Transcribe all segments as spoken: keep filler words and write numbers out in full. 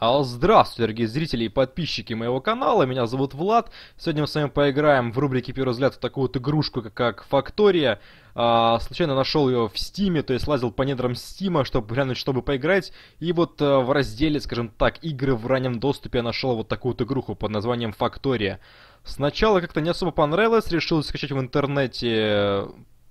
А, Здравствуйте, дорогие зрители и подписчики моего канала, меня зовут Влад. Сегодня мы с вами поиграем в рубрике «Первый взгляд» в такую вот игрушку, как Фактория. А, случайно нашел ее в Стиме, то есть лазил по недрам Стима, чтобы глянуть, чтобы поиграть. И вот а, в разделе, скажем так, игры в раннем доступе я нашел вот такую вот игруху под названием Фактория. Сначала как-то не особо понравилось, решил скачать в интернете...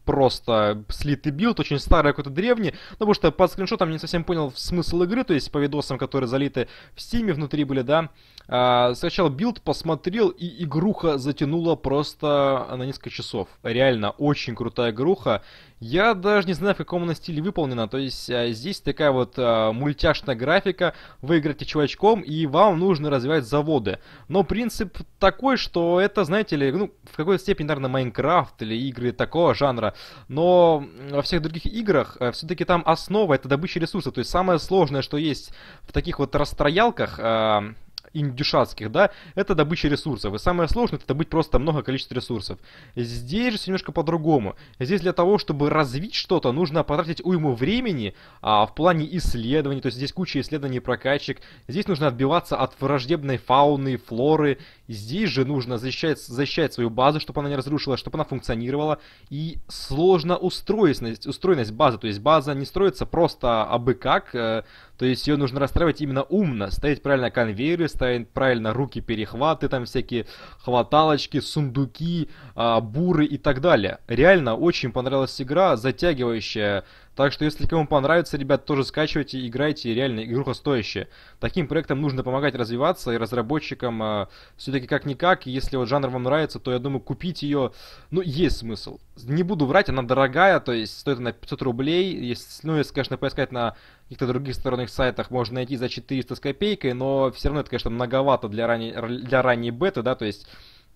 Просто слитый билд, очень старый, какой-то древний, потому что по скриншотам не совсем понял смысл игры, то есть по видосам, которые залиты в стиме внутри были, да. А, скачал билд, посмотрел, и игруха затянула просто на несколько часов. Реально, очень крутая игруха. Я даже не знаю, в каком она стиле выполнена, то есть а, здесь такая вот а, мультяшная графика, вы играете чувачком, и вам нужно развивать заводы. Но принцип такой, что это, знаете ли, ну, в какой-то степени, наверное, Майнкрафт или игры такого жанра. Но во всех других играх э, все-таки там основа — это добыча ресурсов. То есть самое сложное, что есть в таких вот расстроялках э, индюшатских, да, это добыча ресурсов. И самое сложное — это добыть просто много количества ресурсов. Здесь же все немножко по-другому. Здесь для того, чтобы развить что-то, нужно потратить уйму времени а, в плане исследований. То есть здесь куча исследований, прокачек. Здесь нужно отбиваться от враждебной фауны, флоры. Здесь же нужно защищать, защищать свою базу, чтобы она не разрушилась, чтобы она функционировала. И сложно устроенность, устроенность базы. То есть база не строится просто абы как. Э, то есть ее нужно расстраивать именно умно. Ставить правильно конвейеры, ставить правильно руки-перехваты, там всякие хваталочки, сундуки, э, буры и так далее. Реально очень понравилась игра, затягивающая. Так что, если кому понравится, ребят, тоже скачивайте, играйте, реально, игруха стоящая. Таким проектам нужно помогать развиваться, и разработчикам э, все-таки как-никак, если вот жанр вам нравится, то, я думаю, купить ее, ну, есть смысл. Не буду врать, она дорогая, то есть стоит она пятьсот рублей, если, ну, если, конечно, поискать на каких-то других сторонних сайтах, можно найти за четыреста с копейкой, но все равно это, конечно, многовато для ранней, для ранней беты, да, то есть...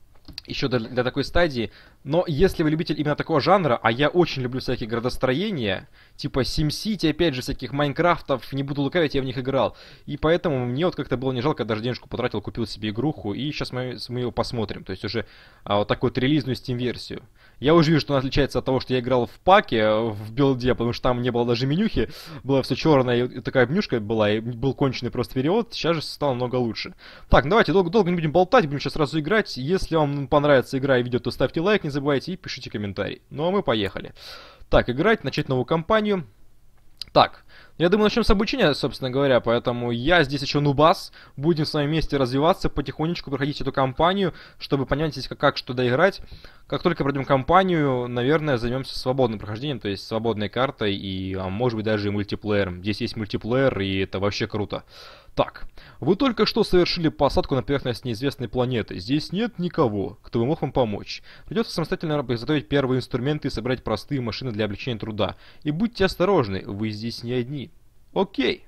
Еще для, для такой стадии. Но если вы любитель именно такого жанра, а я очень люблю всякие градостроения, типа SimCity, опять же, всяких Майнкрафтов, не буду лукавить, я в них играл. И поэтому мне вот как-то было не жалко, даже денежку потратил, купил себе игруху, и сейчас мы, мы его посмотрим. То есть уже а, вот такую вот релизную Steam-версию. Я уже вижу, что она отличается от того, что я играл в паке, в билде, потому что там не было даже менюхи, было все черное, и такая менюшка была, и был конченый просто перевод, сейчас же стало много лучше. Так, давайте, долго, долго не будем болтать, будем сейчас сразу играть. Если вам понравится игра и видео, то ставьте лайк, не забывайте, и пишите комментарий. Ну а мы поехали. Так, играть, начать новую кампанию. Так, я думаю, начнем с обучения, собственно говоря, поэтому я здесь еще нубас, будем с вами вместе развиваться, потихонечку проходить эту кампанию, чтобы понять здесь как, как что доиграть. Как только пройдем кампанию, наверное, займемся свободным прохождением, то есть свободной картой и, а может быть, даже и мультиплеером. Здесь есть мультиплеер, и это вообще круто. Так, вы только что совершили посадку на поверхность неизвестной планеты. Здесь нет никого, кто бы мог вам помочь. Придется самостоятельно изготовить первые инструменты и собрать простые машины для облегчения труда. И будьте осторожны, вы здесь не одни. Окей.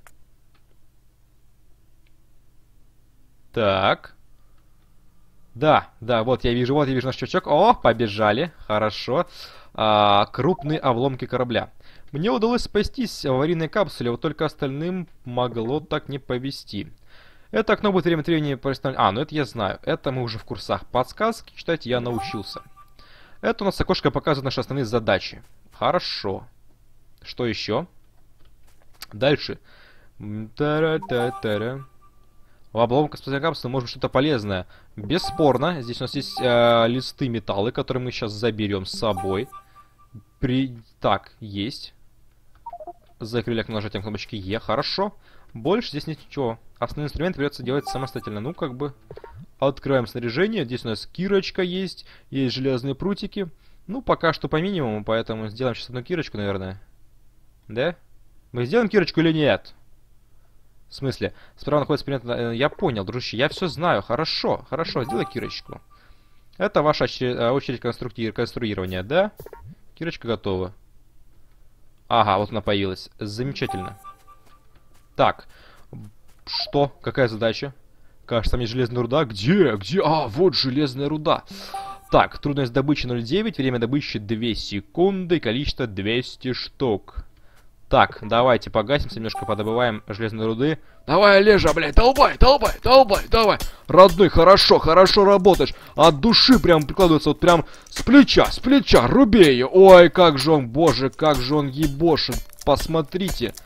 Так. Да, да, вот я вижу, вот я вижу наш чувачок. О, побежали. Хорошо. А, крупные обломки корабля. Мне удалось спастись в аварийной капсуле, вот только остальным могло так не повезти. Это окно будет время от времени представлять... А, ну это я знаю. Это мы уже в курсах подсказки читать я научился. Это у нас окошко показывает наши основные задачи. Хорошо. Что еще? Дальше. Та-ра-та-та-ра. В обломках спасательной капсулы может быть что-то полезное. Бесспорно. Здесь у нас есть э, листы металла, которые мы сейчас заберем с собой. При... Так, есть. Закрыли окно нажатием кнопочки Е. Хорошо. Больше здесь нет ничего. Основные инструменты придется делать самостоятельно. Ну, как бы... Открываем снаряжение. Здесь у нас кирочка есть. Есть железные прутики. Ну, пока что по минимуму, поэтому сделаем сейчас одну кирочку, наверное. Да? Мы сделаем кирочку или нет? В смысле? Справа находится предмет... Я понял, дружище. Я все знаю. Хорошо. Хорошо. Сделай кирочку. Это ваша очередь конструи... конструирования, да? Кирочка готова. Ага, вот она появилась. Замечательно. Так. Что? Какая задача? Кажется, там есть железная руда. Где? Где? А, вот железная руда. Так, трудность добычи ноль целых девять. Время добычи две секунды. Количество двести штук. Так, давайте погасимся, немножко подобываем железной руды. Давай, Олежа, блядь, долбай, долбай, долбай, давай. Родной, хорошо, хорошо работаешь. От души прям прикладывается, вот прям с плеча, с плеча, руби ее. Ой, как же он, боже, как же он ебошит. Посмотрите.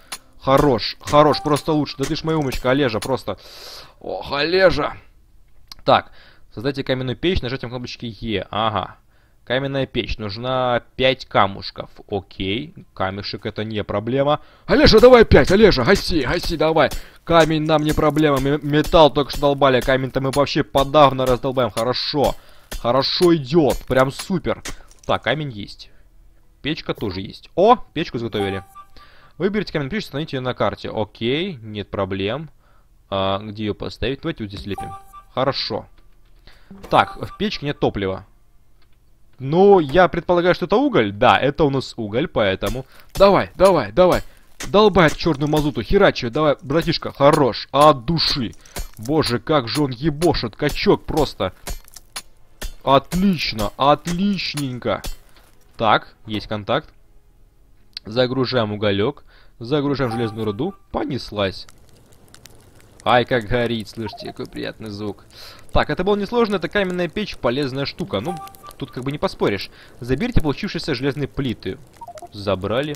Хорош, хорош, просто лучше. Да ты ж моя умочка, Олежа, просто. Ох, Олежа. Так, создайте каменную печь, нажатием кнопочки Е. Ага. Каменная печь. Нужна пять камушков. Окей. Камешек это не проблема. Олежа, давай пять, Олежа, гаси, гаси, давай. Камень нам не проблема. М металл только что долбали. Камень-то мы вообще подавно раздолбаем. Хорошо. Хорошо идет. Прям супер. Так, камень есть. Печка тоже есть. О, печку изготовили. Выберите каменную печь, установите ее на карте. Окей, нет проблем. А, где ее поставить? Давайте вот здесь лепим. Хорошо. Так, в печке нет топлива. Ну, я предполагаю, что это уголь. Да, это у нас уголь, поэтому... Давай, давай, давай. Долбай черную мазуту, херачи. Давай, братишка, хорош. От души. Боже, как же он ебошит. Качок просто. Отлично, отличненько. Так, есть контакт. Загружаем уголек. Загружаем железную руду. Понеслась. Ай, как горит, слышите, какой приятный звук. Так, это было несложно, это каменная печь, полезная штука. Ну, тут как бы не поспоришь. Заберите получившиеся железные плиты. Забрали.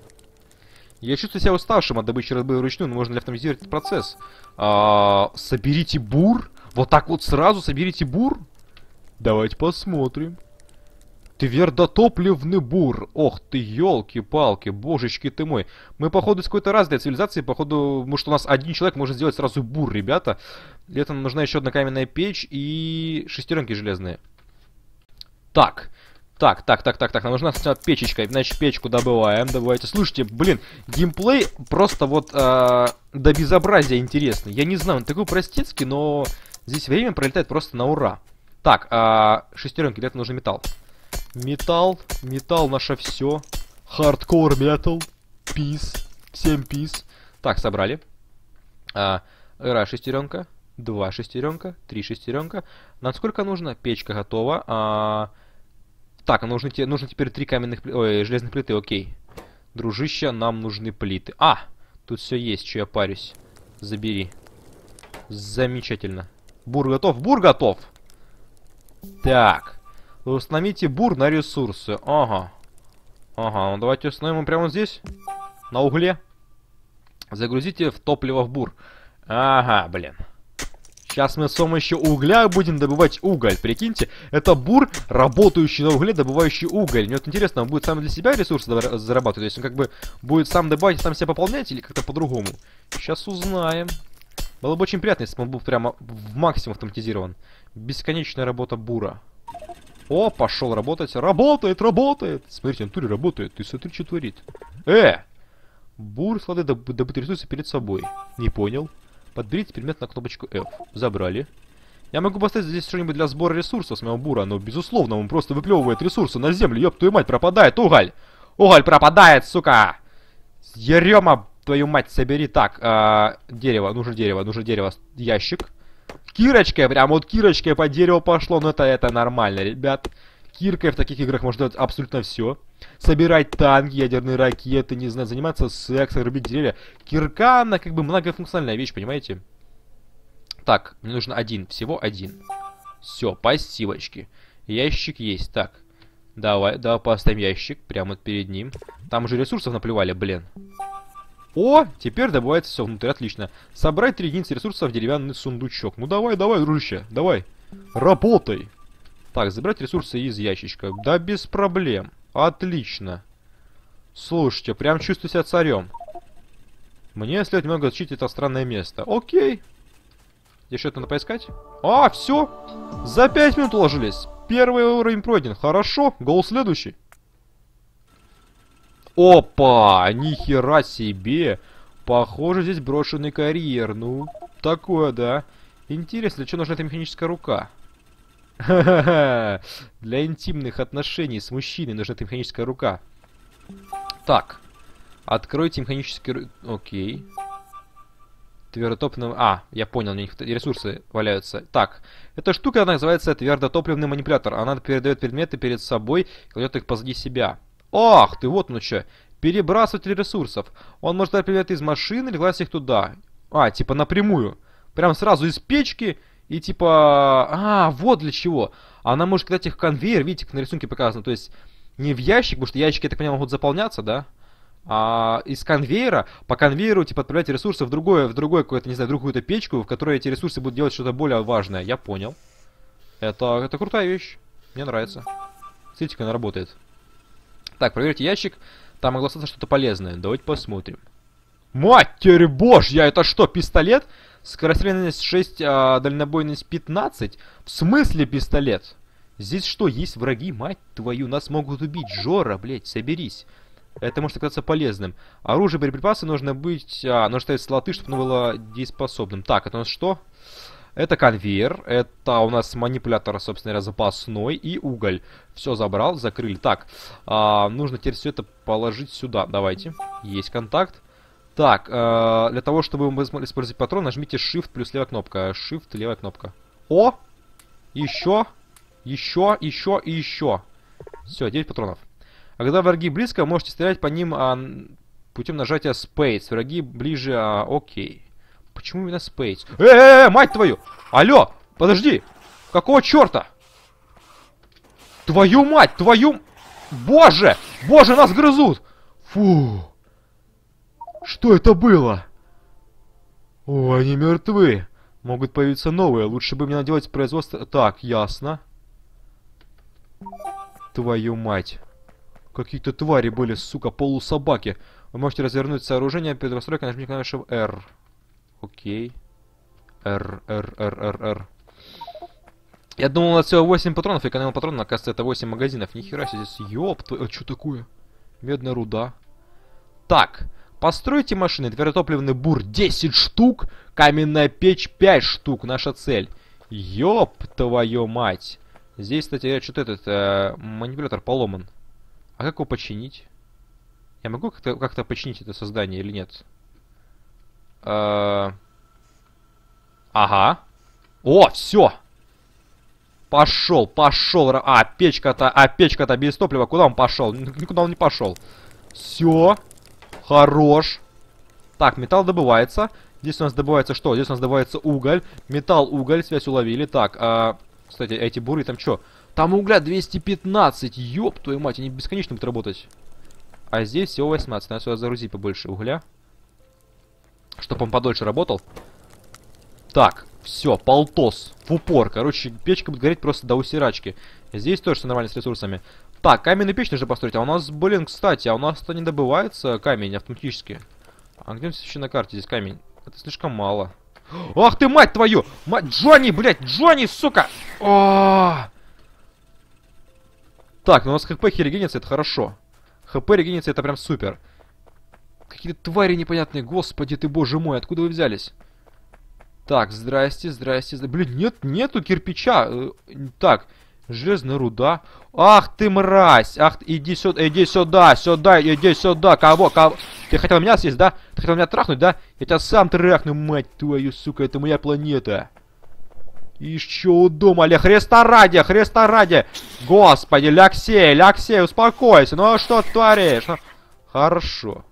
Я чувствую себя уставшим от добычи разбоя вручную, но можно ли автоматизировать этот процесс? А, соберите бур? Вот так вот сразу соберите бур? Давайте посмотрим. Твердотопливный бур. Ох ты, елки-палки, божечки ты мой. Мы, походу, с какой-то разной цивилизации, походу, может, у нас один человек может сделать сразу бур, ребята. Для этого нужна еще одна каменная печь и шестеренки железные. Так. Так, так, так, так, так. Нам нужна сначала печечка. Значит, печку добываем. Добывайте. Слушайте, блин, геймплей просто вот э, до безобразия интересный. Я не знаю, он такой простецкий, но здесь время пролетает просто на ура. Так, э, шестеренки, для этого нужен металл. Металл, металл наше все. Хардкор металл. Пис. Всем пис. Так, собрали. А, раз шестеренка. Два шестеренка. Три шестеренка. Нам сколько нужно? Печка готова. А, так, нужно, нужно теперь три каменных... Ой, железных плиты, окей. Дружище, нам нужны плиты. А! Тут все есть, что я парюсь. Забери. Замечательно. Бур готов? Бур готов! Так. Установите бур на ресурсы. Ага. Ага, ну давайте установим его прямо здесь. На угле. Загрузите в топливо в бур. Ага, блин. Сейчас мы с помощью угля будем добывать уголь. Прикиньте, это бур, работающий на угле, добывающий уголь. Мне вот интересно, он будет сам для себя ресурсы зарабатывать? То есть он как бы будет сам добывать и сам себя пополнять или как-то по-другому? Сейчас узнаем. Было бы очень приятно, если бы он был прямо в максимум автоматизирован. Бесконечная работа бура. О, пошел работать. Работает, работает. Смотрите, он туре работает. Ты смотри, что творит. Э! Бур, склады доб добытые ресурсы перед собой. Не понял. Подберите предмет на кнопочку F. Забрали. Я могу поставить здесь что-нибудь для сбора ресурсов с моего бура, но, безусловно, он просто выплевывает ресурсы на землю. Ёб твою мать, пропадает уголь. Уголь пропадает, сука. Ерема, твою мать, собери. Так, а, дерево, нужно дерево, нужно дерево. Ящик. Кирочкой, прям вот кирочкой по дереву пошло, но это, это нормально, ребят. Киркой в таких играх можно делать абсолютно все. Собирать танки, ядерные ракеты, не знаю, заниматься сексом, рубить деревья. Кирка, она как бы многофункциональная вещь, понимаете? Так, мне нужно один, всего один. Все, спасибочки. Ящик есть, так. Давай, давай поставим ящик прямо перед ним. Там уже ресурсов наплевали, блин. О, теперь добывается все внутрь, отлично. Собрать три единицы ресурсов в деревянный сундучок. Ну давай, давай, дружище, давай. Работай. Так, забрать ресурсы из ящичка. Да без проблем. Отлично. Слушайте, прям чувствую себя царем. Мне следует немного изучить это странное место. Окей. Здесь что-то надо поискать? А, все. За пять минут уложились. Первый уровень пройден. Хорошо, гол следующий. Опа! Нихера себе! Похоже, здесь брошенный карьер. Ну, такое, да. Интересно, для чего нужна эта механическая рука? Ха-ха-ха! Для интимных отношений с мужчиной нужна эта механическая рука. Так. Откройте механический... ру- Окей. Твердотопливный... А, я понял, у них ресурсы валяются. Так. Эта штука называется твердотопливный манипулятор. Она передает предметы перед собой и кладет их позади себя. Ах ты, вот ну что. Перебрасыватель ресурсов. Он может дать предметы из машины или класть их туда. А, типа напрямую. Прям сразу из печки. И типа... А, вот для чего. Она может кидать их в конвейер. Видите, как на рисунке показано. То есть не в ящик, потому что ящики, я так понимаю, могут заполняться, да? А из конвейера, по конвейеру, типа, отправлять ресурсы в другое, в другое какое-то, не знаю, другую-то печку, в которой эти ресурсы будут делать что-то более важное. Я понял. Это, это крутая вещь. Мне нравится. Смотрите, как она работает. Так, проверьте ящик. Там могло остаться что-то полезное. Давайте посмотрим. Матерь божья, это что, пистолет? Скорострельность шесть, а дальнобойность пятнадцать? В смысле пистолет? Здесь что, есть враги? Мать твою, нас могут убить. Жора, блядь, соберись. Это может оказаться полезным. Оружие, боеприпасы нужно быть... А, нужно ставить слоты, чтобы оно было дееспособным. Так, это у нас что? Это конвейер. Это у нас манипулятор, собственно говоря, запасной. И уголь. Все забрал, закрыли. Так, а, нужно теперь все это положить сюда. Давайте. Есть контакт. Так, э, для того, чтобы вы смогли использовать патрон, нажмите Shift плюс левая кнопка. Shift, левая кнопка. О! Еще, еще, еще и еще. Все, девять патронов. А когда враги близко, можете стрелять по ним а, путем нажатия Space. Враги ближе, а, окей. Почему именно Space? Э-э-э, мать твою! Алло, подожди! Какого черта? Твою мать, твою... Боже! Боже, нас грызут! Фу! Что это было? О, они мертвы. Могут появиться новые. Лучше бы мне наделать производство... Так, ясно. Твою мать. Какие-то твари были, сука, полусобаки. Вы можете развернуть сооружение перед расстройкой, нажмите клавишу R. Окей. R, R, R, R, R. Я думал, у нас всего восемь патронов, экономил патрон, оказывается, это восемь магазинов. Нихера себе здесь. Ёп, а что такое? Медная руда. Так. Постройте машины. Твердотопливный бур десять штук. Каменная печь пять штук. Наша цель. Ёп, твою мать. Здесь, кстати, что-то этот э, манипулятор поломан. А как его починить? Я могу как-то как-то починить это создание или нет? Э, ага. О, все. Пошел, пошел. А, печка-то, а, печка-то без топлива. Куда он пошел? Никуда он не пошел. Все. Хорош. Так, металл добывается. Здесь у нас добывается что? Здесь у нас добывается уголь. Металл, уголь, связь уловили. Так, а... кстати, эти буры там что? Там угля двести пятнадцать. Ёб твою мать, они бесконечно будут работать. А здесь всего восемнадцать. Надо сюда загрузить побольше угля. Чтобы он подольше работал. Так, все, полтос. В упор. Короче, печка будет гореть просто до усирачки. Здесь тоже все нормально с ресурсами. Так, каменную печь нужно построить. А у нас, блин, кстати, а у нас-то не добывается камень автоматически. А где вообще на карте здесь камень? Это слишком мало. Ах ты, мать твою! Мать, Джонни, блядь, Джонни, сука! О! Так, ну у нас хп регенится, это хорошо. ХП регенится, это прям супер. Какие-то твари непонятные, господи ты, боже мой, откуда вы взялись? Так, здрасте, здрасте, здрасте. Блин, нет, нету кирпича. Так, железная руда. Ах ты мразь! Ах, иди сюда, иди сюда, сюда, иди сюда. Кого, кого? Ты хотел меня съесть, да? Ты хотел меня трахнуть, да? Я тебя сам трахну, мать твою, сука, это моя планета. И что удумали? Христа ради, Христа ради! Господи, Ляксей, Ляксей, успокойся. Ну что ты творишь? Ну... Хорошо.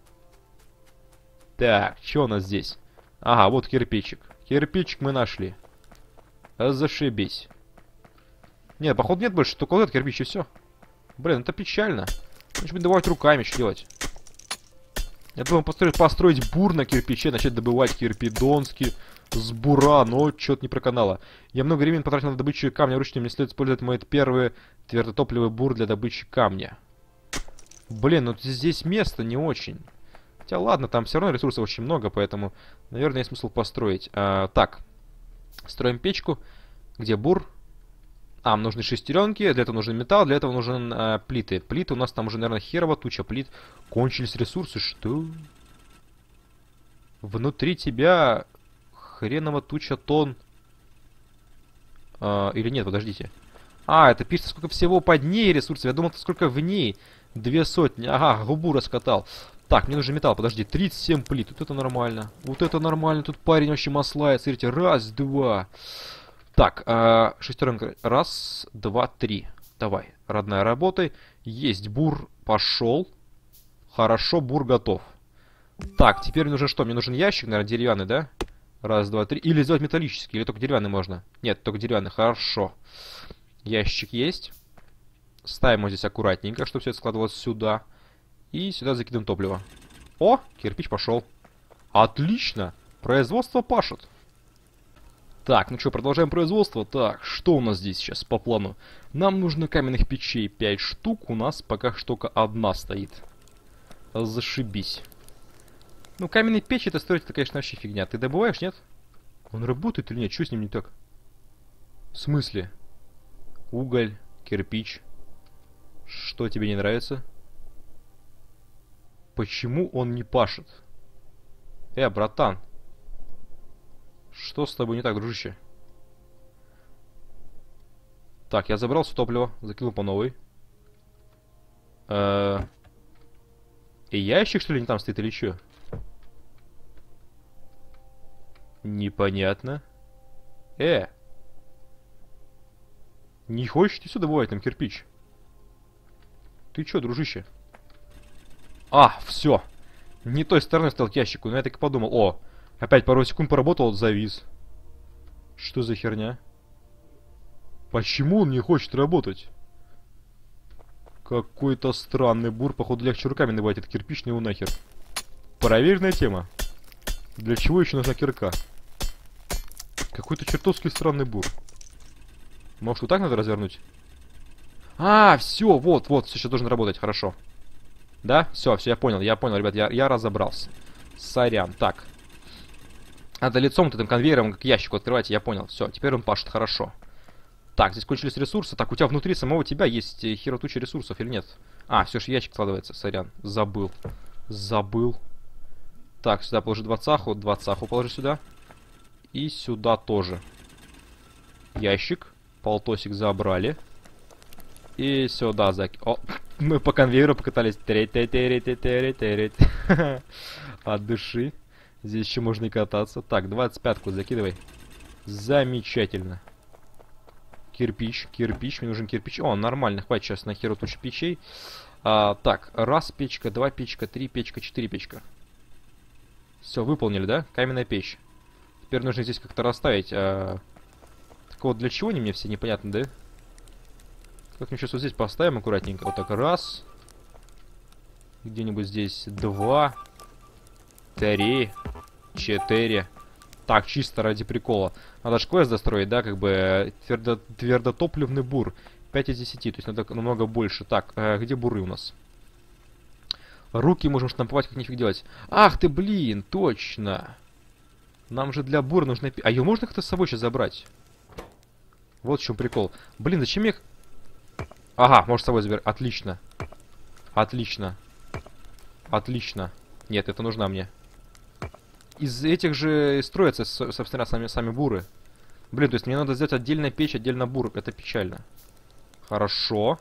Так, что у нас здесь? Ага, вот кирпичик. Кирпичик мы нашли. Зашибись. Нет, походу нет больше, только вот этот кирпич и все. Блин, это печально. Нужно добывать руками, что делать? Я думаю, построить, построить бур на кирпиче, начать добывать кирпидонский с бура, но что-то не проканало. Я много времени потратил на добычу камня вручную, мне следует использовать мой первый твердотопливый бур для добычи камня. Блин, ну здесь место не очень. Хотя ладно, там все равно ресурсов очень много, поэтому, наверное, есть смысл построить. А, так, строим печку. Где бур? А, нам нужны шестеренки, для этого нужен металл, для этого нужен а, плиты. Плиты у нас там уже, наверное, херово туча плит. Кончились ресурсы, что? Внутри тебя хреново туча тонн. А, или нет, подождите. А, это пишется, сколько всего под ней ресурсов. Я думал, сколько в ней. Две сотни. Ага, губу раскатал. Так, мне нужен металл, подожди, тридцать семь плит. Вот это нормально. Вот это нормально. Тут парень вообще маслает. Смотрите, раз, два. Так, э, шестеренка. Раз, два, три. Давай, родная, работай. Есть, бур пошел. Хорошо, бур готов. Так, теперь нужен что? Мне нужен ящик, наверное, деревянный, да? Раз, два, три. Или сделать металлический, или только деревянный можно? Нет, только деревянный. Хорошо. Ящик есть. Ставим его здесь аккуратненько, чтобы все это складывалось сюда. И сюда закидываем топливо. О, кирпич пошел. Отлично. Производство пашет. Так, ну что, продолжаем производство. Так, что у нас здесь сейчас по плану? Нам нужно каменных печей пять штук. У нас пока что только одна стоит. Зашибись. Ну, каменные печи это строить, это, конечно, вообще фигня. Ты добываешь, нет? Он работает или нет? Что с ним не так? В смысле? Уголь, кирпич. Что тебе не нравится? Почему он не пашет? Э, братан. Что с тобой не так, дружище? Так, я забрал все топливо, закинул по новой. Э-э- И ящик, что ли, не там стоит или что? Непонятно. Э! Не хочешь ты сюда добывать там кирпич? Ты чё, дружище? А, все. Не той стороной стал к ящику, но я так и подумал. О, опять пару секунд поработал, завис. Что за херня? Почему он не хочет работать? Какой-то странный бур, походу легче руками добывать этот кирпич, не его нахер. Проверенная тема. Для чего еще нужна кирка? Какой-то чертовски странный бур. Может, вот так надо развернуть? А, все, вот, вот, все сейчас должен работать, хорошо. Да? Все, все, я понял, я понял, ребят, я, я разобрался. Сорян, так. Надо лицом вот этим конвейером к ящику открывать, я понял. Все, теперь он пашет, хорошо. Так, здесь кончились ресурсы. Так, у тебя внутри самого тебя есть хера туча ресурсов или нет? А, все же ящик складывается, сорян. Забыл. Забыл. Так, сюда положи двадцаху, двадцаху положи сюда. И сюда тоже. Ящик. Полтосик забрали. И сюда зак... О, мы по конвейеру покатались. От души. Здесь еще можно и кататься. Так, двадцать пятку закидывай. Замечательно. Кирпич, кирпич, мне нужен кирпич. О, нормально, хватит сейчас на херу тучу печей. А, так, раз печка, два печка, три печка, четыре печка. Все, выполнили, да? Каменная печь. Теперь нужно здесь как-то расставить. А... Так вот, для чего они мне все непонятно, да? Как мы сейчас вот здесь поставим аккуратненько. Вот так, раз. Где-нибудь здесь два. Три. Четыре. Так, чисто ради прикола. Надо же квест достроить, да, как бы твердо, твердотопливный бур. пять из десяти, то есть надо намного больше. Так, э, где буры у нас? Руки можем штамповать, как нифиг делать. Ах ты, блин, точно. Нам же для бура нужно... А ее можно как-то с собой сейчас забрать? Вот в чем прикол. Блин, зачем я их... Ага, может с собой забирать. Отлично. Отлично. Отлично. Нет, это нужна мне. Из этих же строятся, собственно, сами, сами буры. Блин, то есть мне надо сделать отдельно печь, отдельно бур. Это печально. Хорошо.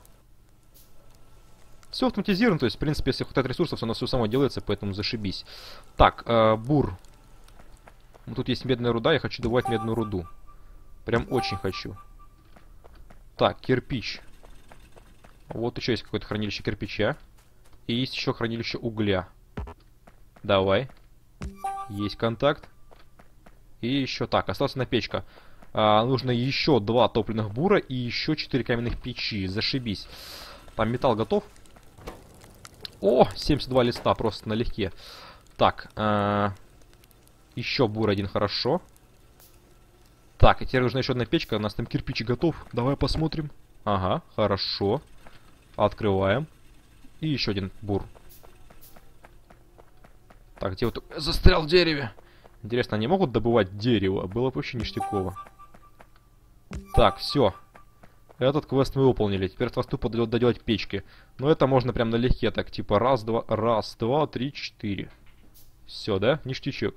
Все автоматизировано, то есть, в принципе, если хватает ресурсов, оно все само делается, поэтому зашибись. Так, э, бур. Тут есть медная руда, я хочу добывать медную руду. Прям очень хочу. Так, кирпич. Вот еще есть какое-то хранилище кирпича. И есть еще хранилище угля. Давай. Есть контакт. И еще так, осталась одна печка. А, нужно еще два топливных бура и еще четыре каменных печи. Зашибись. Там металл готов. О, семьдесят два листа просто налегке. Так, а, еще бур один, хорошо. Так, и теперь нужна еще одна печка. У нас там кирпич готов. Давай посмотрим. Ага, хорошо. Открываем. И еще один бур. Так, где вот... Застрял в дереве. Интересно, они могут добывать дерево? Было бы вообще ништяково. Так, все. Этот квест мы выполнили. Теперь осталось тупо доделать печки. Но это можно прям налегке. Так, типа раз, два, раз, два, три, четыре. Все, да? Ништячок.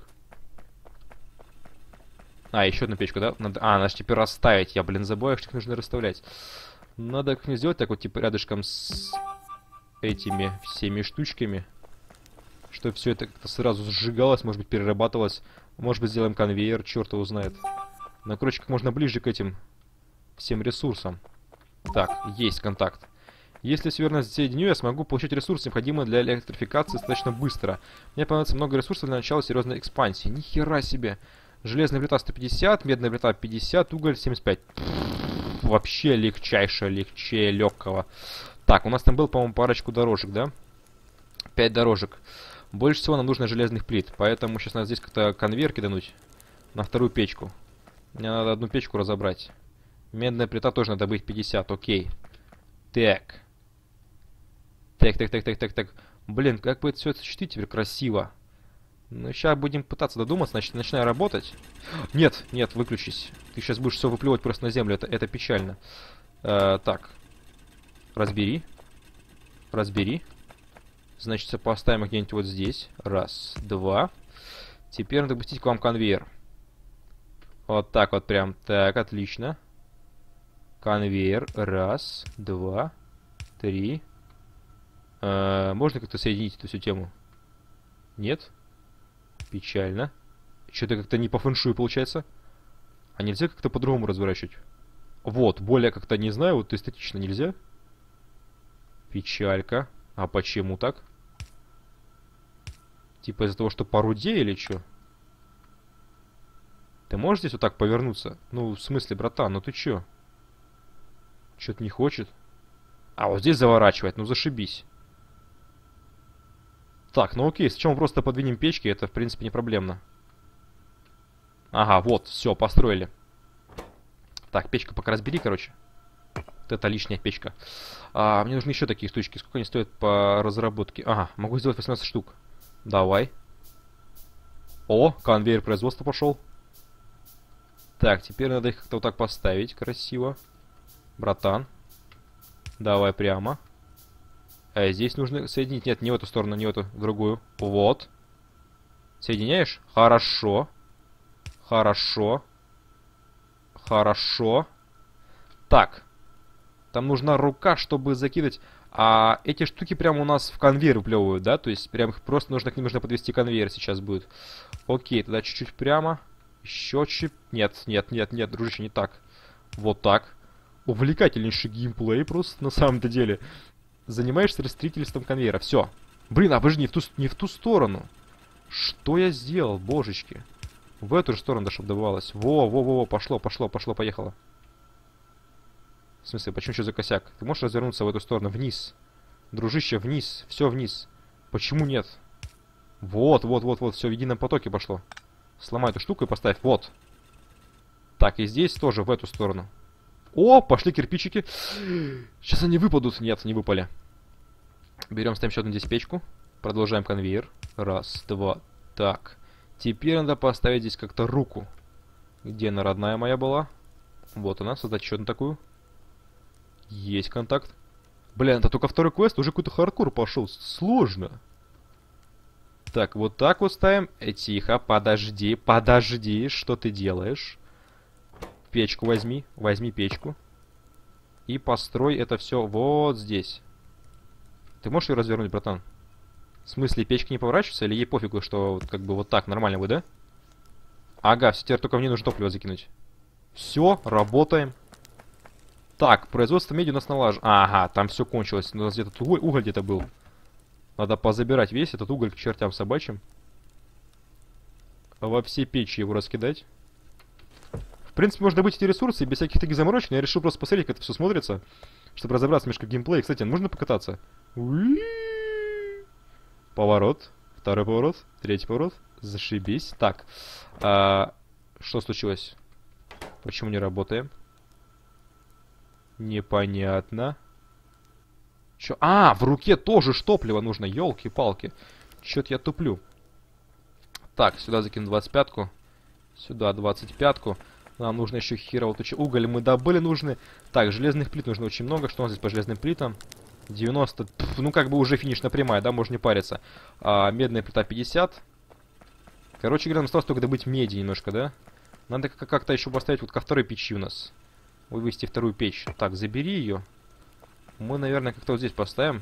А, еще одну печку, да? Надо... А, надо теперь расставить. Я, блин, забываю, что их нужно расставлять. Надо как-нибудь сделать так вот, типа, рядышком с этими всеми штучками. Чтобы все это как-то сразу сжигалось, может быть, перерабатывалось. Может быть, сделаем конвейер, черт его знает. Но, короче, как можно ближе к этим всем ресурсам. Так, есть контакт. Если все верно соединю, я смогу получить ресурсы, необходимые для электрификации, достаточно быстро. Мне понадобится много ресурсов для начала серьезной экспансии. Ни хера себе. Железная плита сто пятьдесят, медная плита пятьдесят, уголь семьдесят пять. Пфф, вообще легчайшее, легче легкого. Так, у нас там был, по-моему, парочку дорожек, да? Пять дорожек. Больше всего нам нужно железных плит, поэтому сейчас надо здесь как-то конвейер кидануть на вторую печку. Мне надо одну печку разобрать. Медная плита тоже надо быть пятьдесят, окей. Так. Так, так, так, так, так, так. Блин, как бы это все сочетить теперь красиво. Ну, сейчас будем пытаться додуматься, значит, начинаю работать. Нет, нет, выключись. Ты сейчас будешь все выплевывать просто на землю, это, это печально. Э, так. Разбери. Разбери. Значит, поставим их где-нибудь вот здесь. Раз, два. Теперь надо пустить к вам конвейер. Вот так вот прям. Так, отлично. Конвейер. Раз, два, три. Э, можно как-то соединить эту всю тему? Нет? Печально. Что-то как-то не по фэншую получается. А нельзя как-то по-другому разворачивать? Вот, более как-то, не знаю, вот эстетично нельзя. Печалька. А почему так? Типа из-за того, что по руде или что? Ты можешь здесь вот так повернуться? Ну, в смысле, братан, ну ты чё? Чё-то не хочет? А, вот здесь заворачивать, ну зашибись. Так, ну окей, сначала мы просто подвинем печки, это в принципе не проблемно. Ага, вот, все, построили. Так, печка пока разбери, короче. Вот это лишняя печка. А, мне нужны еще такие штучки. Сколько они стоят по разработке? Ага, могу сделать восемнадцать штук. Давай. О, конвейер производства пошел. Так, теперь надо их как-то вот так поставить красиво. Братан. Давай прямо. А здесь нужно соединить. Нет, не в эту сторону, не в эту, в другую. Вот. Соединяешь? Хорошо. Хорошо. Хорошо. Так. Там нужна рука, чтобы закидать. А эти штуки прямо у нас в конвейер выплевывают, да? То есть прям их просто нужно, к ним нужно подвести конвейер сейчас будет. Окей, тогда чуть-чуть прямо. Еще чуть... Нет, нет, нет, нет, дружище, не так. Вот так. Увлекательнейший геймплей просто, на самом-то деле. Занимаешься строительством конвейера. Все. Блин, а вы же не в ту, не в ту сторону. Что я сделал, божечки? В эту же сторону, да, чтобы добывалось. Во, во, во, во, пошло, пошло, пошло, поехало. В смысле, почему что за косяк? Ты можешь развернуться в эту сторону, вниз. Дружище, вниз, все вниз. Почему нет? Вот, вот, вот, вот, все в едином потоке пошло. Сломай эту штуку и поставь, вот. Так, и здесь тоже в эту сторону. О, пошли кирпичики. Сейчас они выпадут. Нет, не выпали. Берем, ставим еще одну здесь печку. Продолжаем конвейер. Раз, два. Так. Теперь надо поставить здесь как-то руку. Где она, родная моя, была? Вот она, создать еще одну такую. Есть контакт. Блин, это только второй квест, уже какой-то хардкор пошел. Сложно. Так, вот так вот ставим. Э, тихо, подожди, подожди, что ты делаешь? Печку возьми, возьми печку. И построй это все вот здесь. Ты можешь ее развернуть, братан? В смысле, печка не поворачивается, или ей пофигу, что как бы вот так нормально будет, да? Ага, все, теперь только мне нужно топливо закинуть. Все, работаем. Так, производство меди у нас налажено. Ага, там все кончилось. У нас где-то уголь, уголь где-то был. Надо позабирать весь этот уголь к чертям собачьим. Во все печи его раскидать. В принципе, можно добыть эти ресурсы без всяких таких заморочек, но я решил просто посмотреть, как это все смотрится, чтобы разобраться немножко в геймплее. Кстати, можно покататься? Поворот. Второй поворот. Третий поворот. Зашибись. Так. А, что случилось? Почему не работаем? Непонятно. Чё? А, в руке тоже ж топливо нужно. Ёлки-палки. Чё-то я туплю. Так, сюда закину двадцать пятку. Сюда двадцать пятку. Нам нужно еще херово туча. Уголь мы добыли нужны. Так, железных плит нужно очень много. Что у нас здесь по железным плитам? девяносто. Пф, ну, как бы уже финишная прямая, да, можно не париться. А, медная плита пятьдесят. Короче говоря, нам осталось только добыть меди немножко, да? Надо как-то еще поставить вот ко второй печи у нас. Вывести вторую печь. Так, забери ее. Мы, наверное, как-то вот здесь поставим.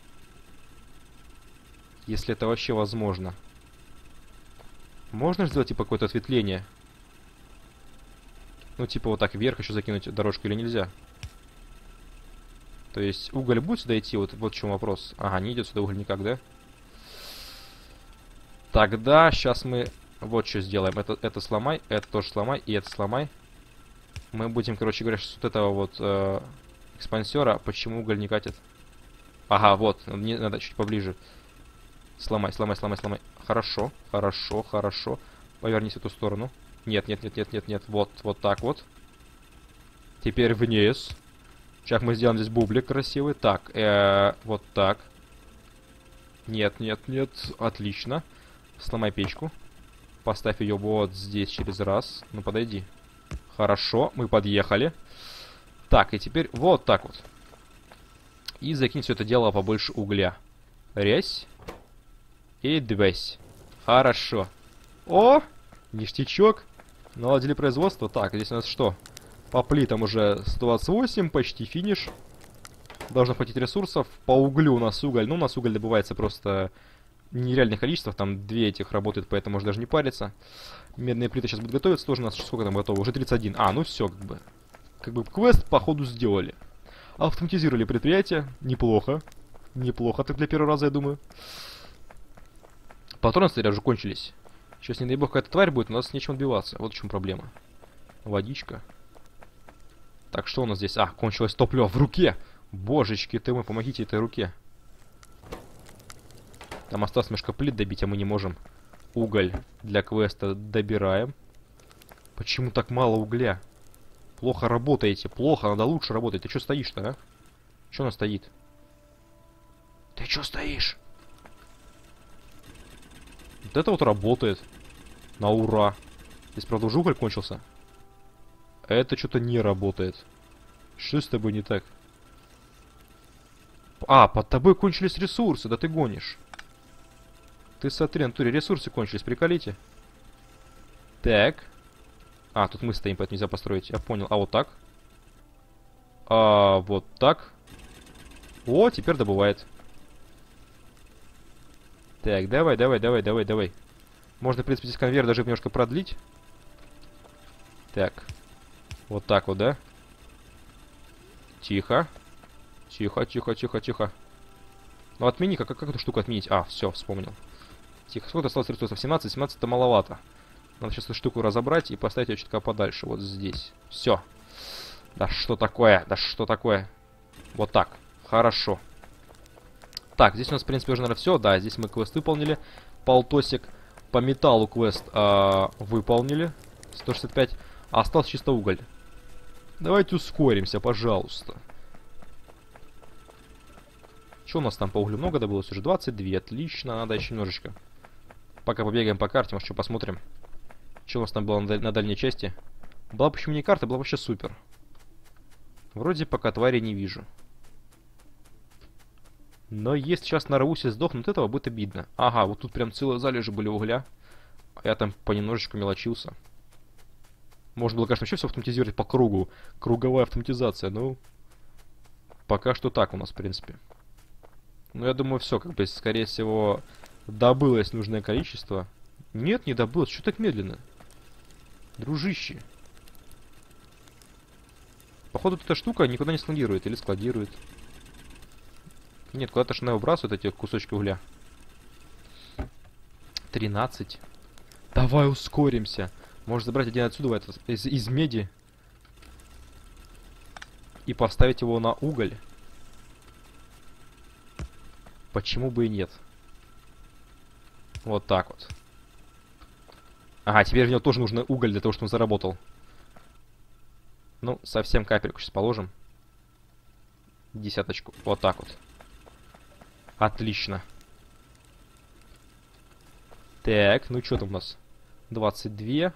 Если это вообще возможно. Можно же сделать, типа, какое-то ответвление? Ну, типа, вот так вверх еще закинуть дорожку или нельзя? То есть, уголь будет сюда идти? Вот, вот в чем вопрос. Ага, не идет сюда уголь никак, да? Тогда сейчас мы вот что сделаем. Это, это сломай, это тоже сломай, и это сломай. Мы будем, короче говоря, с вот этого вот э, экспансера. Почему уголь не катит? Ага, вот, мне надо чуть поближе. Сломай, сломай, сломай, сломай. Хорошо, хорошо, хорошо. Повернись в эту сторону. Нет, нет, нет, нет, нет, нет. Вот, вот так вот. Теперь вниз. Сейчас мы сделаем здесь бублик красивый. Так, э, вот так. Нет, нет, нет. Отлично. Сломай печку. Поставь ее вот здесь через раз. Ну, подойди. Хорошо, мы подъехали. Так, и теперь вот так вот. И закинь все это дело побольше угля. Резь. И двесь. Хорошо. О! Ништячок. Наладили производство. Так, здесь у нас что? По плитам уже сто двадцать восемь, почти финиш. Должно хватить ресурсов. По углю у нас уголь. Ну, у нас уголь добывается просто нереальных количествах. Там две этих работают, поэтому можно даже не париться. Медные плиты сейчас будут готовиться. Тоже у нас сколько там готово? Уже тридцать один. А, ну все, как бы. Как бы квест, походу, сделали. Автоматизировали предприятие. Неплохо. Неплохо так для первого раза, я думаю. Патроны, кстати, уже кончились. Сейчас, не дай бог, какая-то тварь будет, у нас нечем отбиваться. Вот в чем проблема. Водичка. Так, что у нас здесь? А, кончилось топливо в руке. Божечки ты мой, помогите этой руке. Там осталось немножко плит добить, а мы не можем. Уголь для квеста добираем. Почему так мало угля? Плохо работаете, плохо, надо лучше работать. Ты что стоишь-то, а? Что она стоит? Ты что стоишь? Вот это вот работает. На ура. Здесь, правда, уже уголь кончился. Это что-то не работает. Что с тобой не так? А, под тобой кончились ресурсы, да ты гонишь. Ты смотри, натуре, ресурсы кончились, приколите. Так. А, тут мы стоим, поэтому нельзя построить. Я понял. А вот так? А, вот так. О, теперь добывает. Так, давай, давай, давай, давай, давай. Можно, в принципе, здесь конвейер даже немножко продлить. Так. Вот так вот, да? Тихо. Тихо, тихо, тихо, тихо. Ну, отмени, как, как эту штуку отменить? А, все, вспомнил. Тихо, сколько осталось ресурсов? семнадцать, семнадцать это маловато. Надо сейчас эту штуку разобрать и поставить ее чутка подальше. Вот здесь. Все. Да что такое? Да что такое? Вот так. Хорошо. Так, здесь у нас, в принципе, уже, наверное, все. Да, здесь мы квест выполнили. Полтосик. По металлу квест э, выполнили. сто шестьдесят пять. А остался чисто уголь. Давайте ускоримся, пожалуйста. Что у нас там по углю? Много добылось уже? двадцать два. Отлично. Надо еще немножечко. Пока побегаем по карте, может, что посмотрим. Что у нас там было на, даль на дальней части? Была почему не карта, была вообще супер. Вроде пока твари не вижу. Но если сейчас нарвусь и сдохну, от этого будет обидно. Ага, вот тут прям целые залежи были угля. А я там понемножечку мелочился. Можно было, конечно, вообще все автоматизировать по кругу. Круговая автоматизация, ну... Пока что так у нас, в принципе. Ну, я думаю, все, как бы, скорее всего, добылось нужное количество. Нет, не добылось. Что так медленно? Дружище. Походу, эта штука никуда не складирует. Или складирует. Нет, куда-то же она выбрасывает эти кусочки угля. тринадцать. Давай ускоримся. Может забрать один отсюда, это, из, из меди. И поставить его на уголь. Почему бы и нет? Вот так вот. Ага, теперь в него тоже нужен уголь для того, чтобы он заработал. Ну, совсем капельку сейчас положим. Десяточку. Вот так вот. Отлично. Так, ну что там у нас? двадцать два.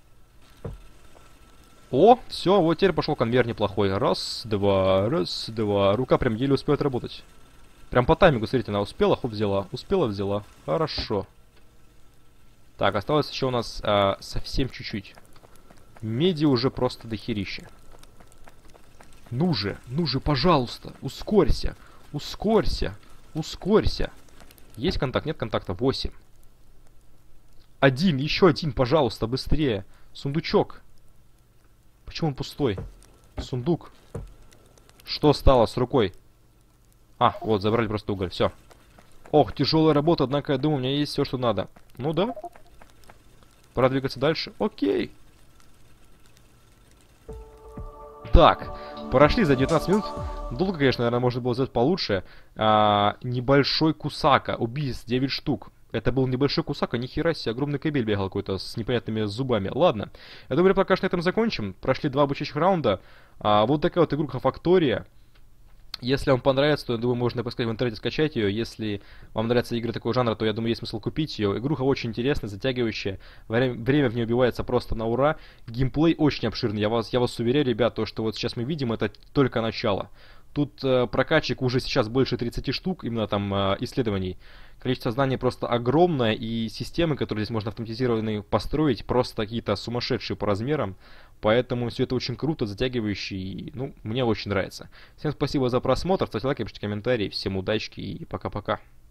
О, все, вот теперь пошел конвейер неплохой. Раз, два, раз, два. Рука прям еле успеет работать. Прям по таймингу, смотрите, она успела, хоп, взяла. Успела, взяла. Хорошо. Так, осталось еще у нас а, совсем чуть-чуть. Меди уже просто дохерища. Ну же, ну же, пожалуйста, ускорься. Ускорься, ускорься. Есть контакт? Нет контакта? восемь. Один, еще один, пожалуйста, быстрее. Сундучок. Почему он пустой? Сундук. Что стало с рукой? А, вот, забрали просто уголь, все. Ох, тяжелая работа, однако я думаю, у меня есть все, что надо. Ну да. Пора двигаться дальше. Окей. Так, Прошли за девятнадцать минут. Долго, конечно, наверное, можно было сделать получше. А, небольшой Кусака. Убийств девять штук. Это был небольшой Кусака, нихера себе, огромный кабель бегал какой-то с непонятными зубами. Ладно, я думаю, пока что на этом закончим. Прошли два обучающих раунда. А, вот такая вот игрушка Фактория. Если вам понравится, то, я думаю, можно поискать в интернете, скачать ее. Если вам нравятся игры такого жанра, то, я думаю, есть смысл купить ее. Игруха очень интересная, затягивающая. Время, время в ней убивается просто на ура. Геймплей очень обширный. Я вас, я вас уверяю, ребят, то, что вот сейчас мы видим, это только начало. Тут э, прокачек уже сейчас больше тридцати штук, именно там э, исследований. Количество знаний просто огромное, и системы, которые здесь можно автоматизированные построить, просто какие-то сумасшедшие по размерам. Поэтому все это очень круто, затягивающе, и, ну, мне очень нравится. Всем спасибо за просмотр, ставьте лайки, пишите комментарии, всем удачи и пока-пока.